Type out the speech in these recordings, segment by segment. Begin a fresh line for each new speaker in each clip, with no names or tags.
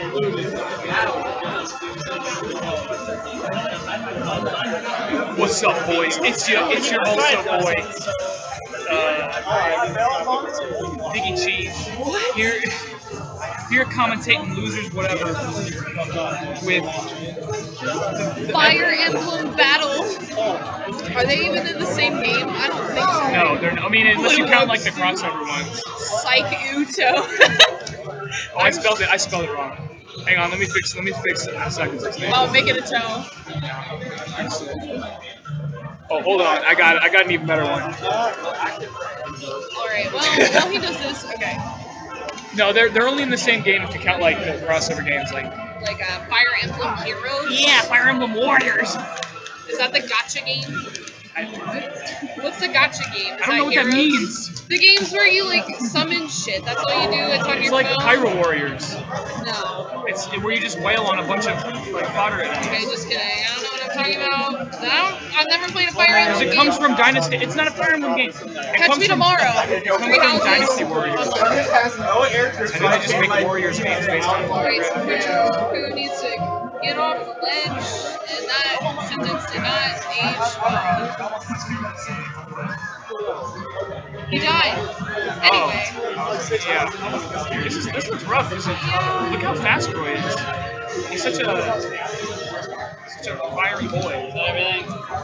What's up, boys? It's your also boy, Biggie Cheese. Here commentating losers, whatever, with
Fire Emblem Battle. Are they even in the same game? I don't think so.
No, they're not. I mean, unless you count like the crossover ones.
Sakuto.
Oh, I spelled it wrong. Hang on, let me fix it in a second.
Oh, make it a toe.
Oh, hold on. I got an even better one.
Alright, well, while he does this, okay.
No, they're only in the same game if you count like the crossover games, like
Fire Emblem Heroes.
Yeah, Fire Emblem Warriors.
Is that the gacha game? What's the gacha game?
I don't know what that means.
The games where you like summon shit. That's all you do. It's on your
phone.
It's
like Pyro Warriors.
No.
It's where you just wail on a bunch of like fodder enemies.
Okay, just kidding. I don't know what I'm talking about. I've never played a Fire Emblem game.
It comes from Dynasty. It's not a Fire Emblem game.
Catch me tomorrow.
It comes from Dynasty Warriors. And then they just make Warriors games based on
Alright, so who needs to get off the ledge, and that sentence did not age well. He died. Anyway.
Yeah. This looks rough. Look how fast Roy is. He's such a fiery boy. Is that everything?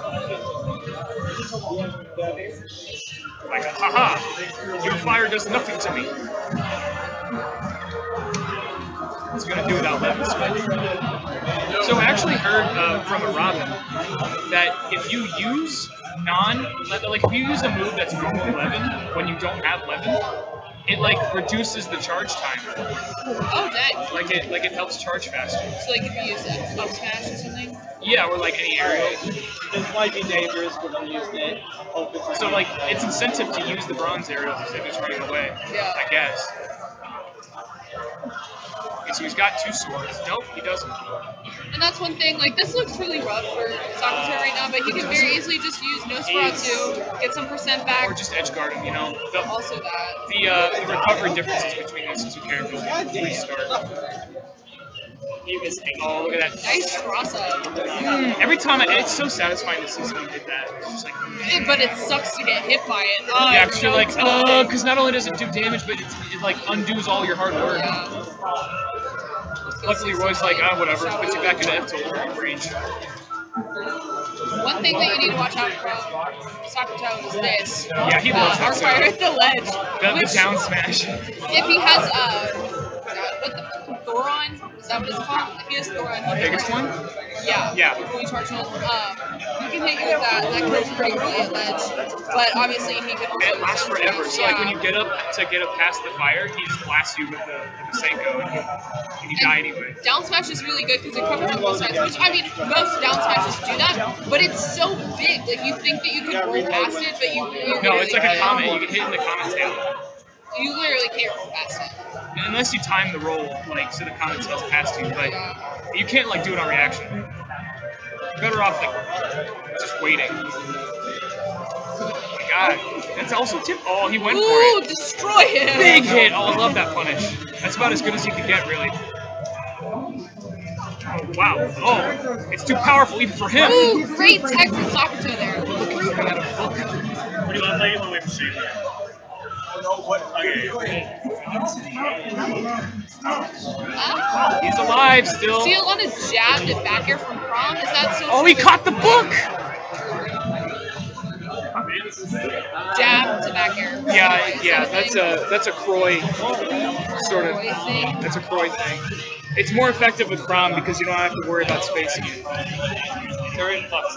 Like a haha. Your fire does nothing to me. It's gonna do without lemons. So I actually heard from a Robin that if you use if you use a move that's normal 11 when you don't have 11, it like reduces the charge time.
Oh dang!
Like it helps charge faster.
So like if you use that up smash or something.
Yeah, or like any area.
This might be dangerous, but I'm using it.
So like it's incentive to use the bronze aerials instead of just running away.
Yeah.
I guess. Okay, so he's got 2 swords. Nope, he doesn't.
And that's one thing, like, this looks really rough for Sakuto right now, but he can very easily just use Nosferatu, get some percent back.
Or just edge guard him, you know.
Also that.
The recovery differences between these 2 characters restart. Oh, look at that.
Nice cross up.
Every time, it's so satisfying to see someone hit that. It's just like,
but it sucks to get hit by it. Oh,
yeah, because you're like, because not only does it do damage, but it like undoes all your hard work.
Yeah.
Luckily, Roy's like, whatever, puts you back into F2 range.
One thing that you need to watch out for Sakuto is this.
Yeah, he loves that.
Fire at the ledge.
The down smash.
If he has, Thoron? Is that what it's called? If he has Thoron.
The biggest one?
Yeah.
Yeah.
Fully charged one. He can hit you with that. That kills pretty early at ledge. But obviously he can also.
It lasts forever. So like when you get up past the fire, he just blasts you with the Senko and you die anyway.
Down smash is really good because it covers on both sides. Which I mean, most down smashes do that, but it's so big. Like you think that you can roll past it, but you
no, it's like a comet. You can hit in the comet tail.
You literally can't roll past it.
Unless you time the roll, like, so the comet tail's past you, but you can't, like, do it on reaction. You're better off, like, just waiting. Oh my god. That's also tip. Oh, he went for it.
Ooh, destroy him!
Big hit! Oh, I love that punish. That's about as good as you can get, really. Oh, wow. Oh, it's too powerful even for him.
Ooh, great tech from Sakuto there.
What do you want to play? You want to wait for Sheey? He's alive still.
See a lot of jabbed and back air from Prom? Is that so?
Oh, he caught the book!
Jab to back air.
Yeah, that's a Croy sort of. That's a Croy thing. It's more effective with Prom because you don't have to worry about spacing it. They're in flux.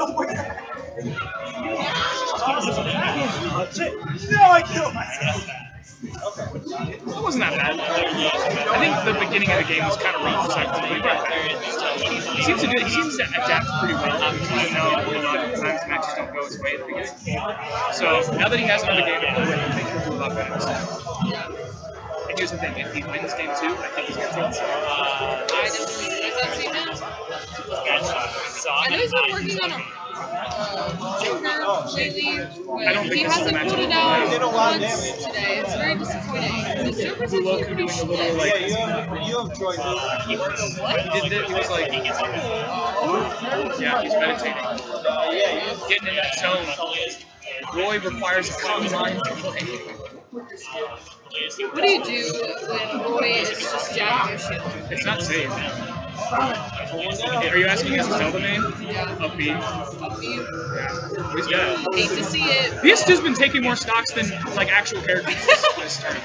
No, I killed myself.
It wasn't that bad. I think the beginning of the game was kind of rough for Sakuto. He seems to adapt pretty well. Even though sometimes matches don't go his way at the beginning. So now that he has another game to play with, I think he'll do a lot better. And here's the thing: if he wins game 2, I think he's going to take it.
I didn't see that. I know he's been working on a Not completely, but
I don't think
he
this is a
hasn't
matchup.
put it out once today. It's very disappointing. The servers are
Woku
pretty
doing a little
shit.
like
you have choices.
he did it. He was like, yeah, he's meditating, getting in that zone. Roy requires a calm mind to play.
What do you do when Roy is just jabbing your shield?
It's not safe. Are you asking his Zelda name?
Yeah.
Upbeat. Yeah. He's dead.
Hate to see it.
This dude's been taking more stocks than like actual characters this turn.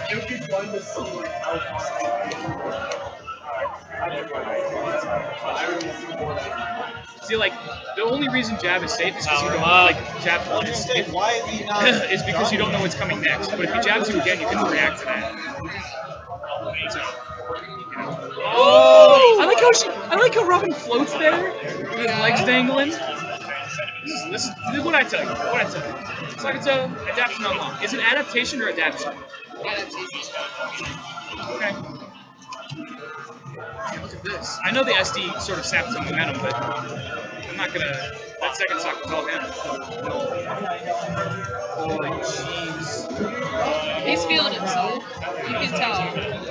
See, like, the only reason jab is safe is because you don't like jab once.
Why is he not?
It's because you don't know what's coming next. But if he jabs you again, you can react to that. So, you know. Oh! I like how Robin floats there with his legs dangling. This is what I tell you. Sakuto, adaptation unlocked. Is it adaptation or adaptation?
Adaptation.
Okay. Yeah, look at this. I know the SD sort of sapped some momentum, but I'm not gonna. That second stock was all him. Holy jeez.
He's feeling himself. You can tell.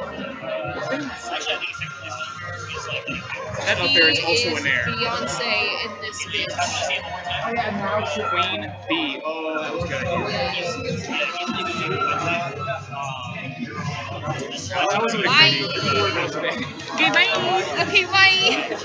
That up air is also an air.
Beyonce in this bitch.
Queen B. Oh, that was good. That wasn't a good. Okay, bye.
Okay, bye.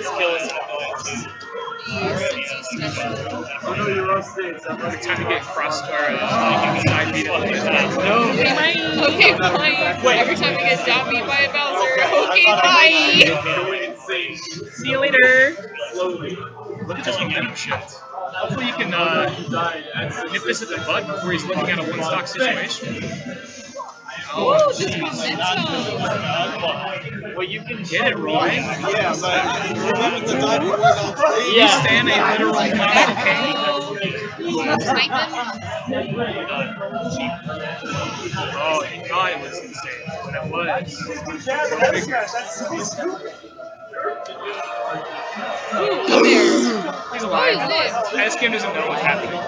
Oh no, you're roasted. Every time you get crust or side beat, no. Okay, bye.
Okay, bye. Wait. Every time you get down beat by a Bowser. Okay, bye.
See you later. Look at this momentum shift. Hopefully you can nip this at the butt before he's looking at a one-stock situation.
Oh, this momentum.
Well, you can
get it, Roy.
Yeah, but remember the time we were on stage?
You stand a literal console king. Oh, God, it was insane. That was. He's alive. This game doesn't know what's happening.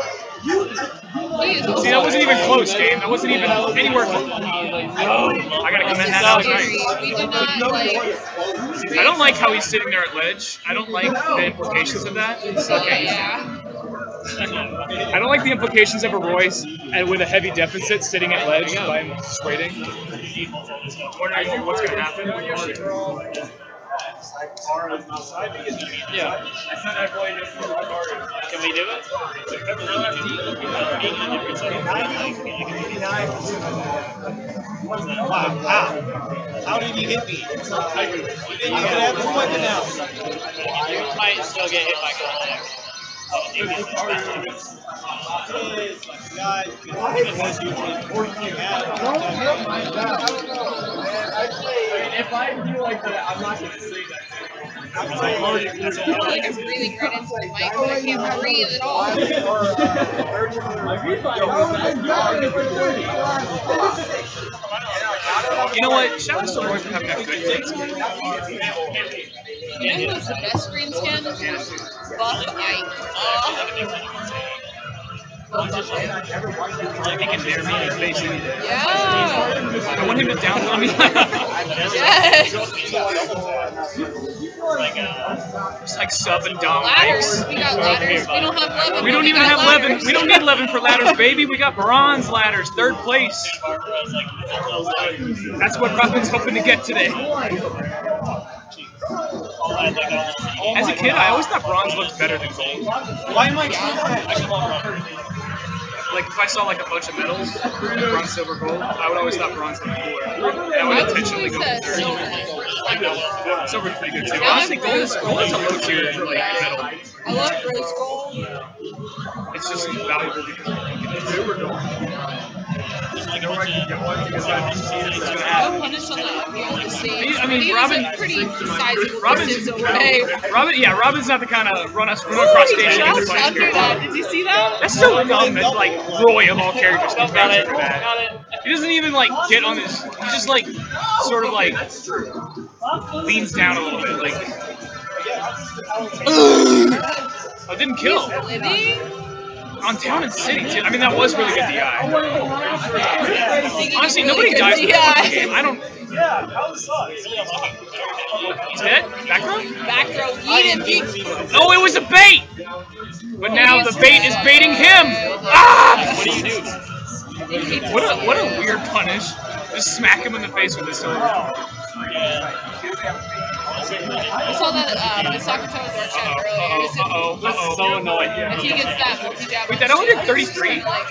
See, that wasn't even close, game. That wasn't even anywhere close. I gotta commend that. That was nice. I don't like how he's sitting there at ledge. I don't like the implications of that. Okay. I don't like the implications of a Royce with a heavy deficit sitting at ledge by him just waiting. Wondering what's gonna happen.
Yeah. Can we do it? Wow. How did he hit me? You can have this weapon now. You might still get hit by contact.
If I feel like that, I'm not going to say that.
I feel like I'm breathing right into the mic, but I can't breathe at all.
You know what? Shout out to Roy for having that good things.
You know who's the best screen scan? Buff Ike.
I think it's there, me, basically.
Yeah.
I want him to download me.
Yes.
Just like sub and dom
Ladders. We got ladders. We don't have Levin.
We don't even have Levin. We don't need Levin for ladders, baby. We got bronze ladders, 3rd place. That's what Robin's hoping to get today. As a kid, I always thought bronze looked better than gold.
Why am I
Like, if I saw like a bunch of medals, bronze, silver, gold, I would always thought bronze looked cooler. And I would intentionally go for silver. Silver's pretty good too. Honestly, gold is a low tier for like medal.
I love rose gold.
It's just valuable because it's super gold.
No punish on the
I mean, Robin.
Pretty sizable distance away.
Robin's not the kind of run across stage and get the fight here.
Did you see that?
That's so dumb that like Roy of all characters can that. He doesn't even like get on his. He just like sort of like leans down a little bit, like. Oh, didn't kill.
Living?
On Town and City, too. I mean, that was really good DI. Honestly, nobody
good
dies in the
DI.
fucking game. I don't...
Yeah, that was sucks.
He's dead? Back row?
Back throw, yeet and peek.
Oh, it was a bait! But now the bait is baiting him! Ah!
What do you do?
What a weird punish. Just smack him in the face with his sword.
I saw that the Sakuto work chat earlier.
That's so annoying.
If he gets that multi-jab.
Wait, that only did 33?
Like,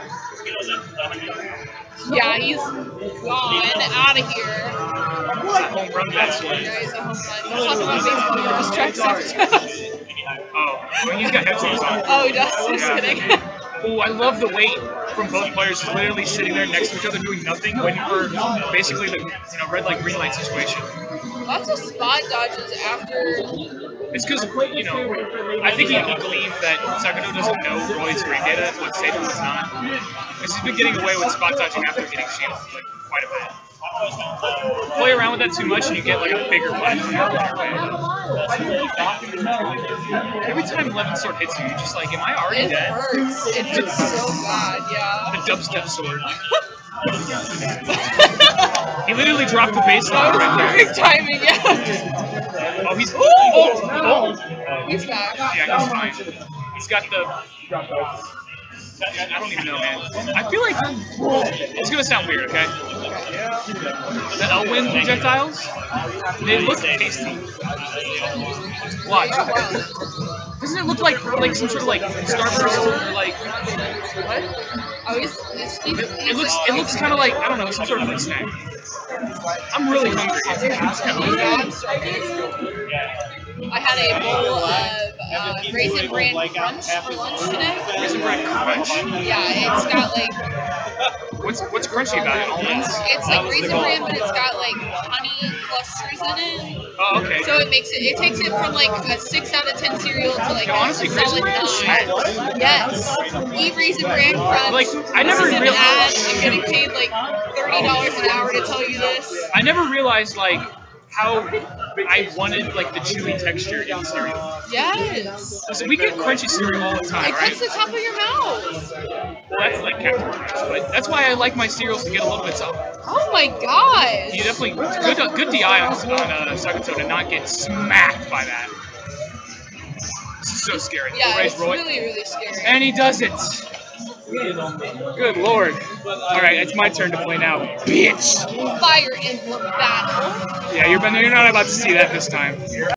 yeah, he's gone out of here.
Home run that sword.
Yeah, he's a home run. We're talking about baseball. We're just trying Sakuto.
Oh, well, he's got headsets on.
Oh, he does? Just kidding.
Oh, I love the weight from both players literally sitting there next to each other doing nothing, waiting for basically the red light, green light situation.
Lots of spot dodges after.
It's because, I think he believed that Sakuto doesn't know Roy's green data, what's safe and what's not. Because he's been getting away with spot dodging after getting shielded like, quite a bit. Play around with that too much and you get like a bigger punish. Every time 11 sword hits you, you're just like, am I already dead?
It hurts. It hurts so bad, yeah.
The dubstep sword. He literally dropped the baseline right there.
Perfect timing, yeah.
Oh, he's...
He's back.
Yeah, he's fine. He's got the... I don't even know, man. I feel like... It's gonna sound weird, okay? The Elwyn projectiles, they look tasty. Watch. Doesn't it look like some sort of like Starburst or like... What?
Oh,
It looks kind of like, I don't know, some sort of like snack. I'm really hungry.
I had a bowl of Raisin Bran Crunch for lunch today.
Raisin Bran Crunch?
Yeah, it's got like...
What's crunchy about it? Almonds?
It's like Raisin Bran, but it's got like honey clusters in it.
Oh, okay.
So it takes it from like a 6 out of 10 cereal to like
honestly,
a solid 9. Yes. Eat Raisin Bran Crunch.
Like, I never realized...
I'm getting paid like $30 an hour to tell you this.
I never realized like how I wanted like the chewy texture in cereal.
Yes.
So we get crunchy cereal all the time,
It
right?
cuts the top of your mouth.
Well, that's like Captain Crunch, but that's why I like my cereals to get a little bit soft.
Oh my gosh.
You definitely good DI on Sakuto to not get smacked by that. This is so scary.
Yeah,
Right,
it's
Roy?
really, really scary.
And he does it. Good lord. Alright, it's my turn to play now. Bitch!
Fire Emblem battle.
Yeah, you're not about to see that this time.